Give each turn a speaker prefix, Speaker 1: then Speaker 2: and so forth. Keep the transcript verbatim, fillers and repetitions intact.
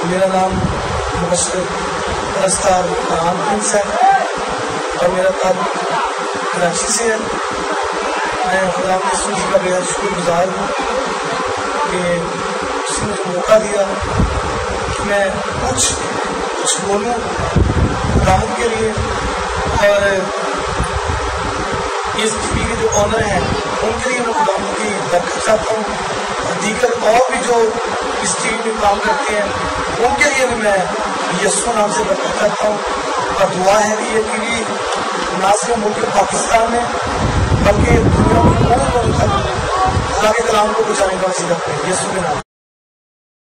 Speaker 1: मेरा नाम मुबशर परस्तार खान प्रिंस है और मेरा ताल्लुक कराची से है। मैं खुदा के सूझ का बेहद शुक्रगुजार हूँ कि उसने मुझे मौका दिया कि मैं कुछ कुछ बोलूँ खुदावंद के लिए। और इस टीवी के जो ऑनर हैं उनके लिए मैं खुदावंद की बरकत चाहता हूँ। दीगर और भी जो इस टीवी में काम करते हैं उनके लिए भी मैं यीशु नाम से बरकत करता हूँ। और दुआ है कि ये टीवी ना सिर्फ मुल्क पाकिस्तान में बल्कि दुनिया में कोई कोई तक खुदा के कलाम को पहुँचाने का वसीला करें यीशु के नाम।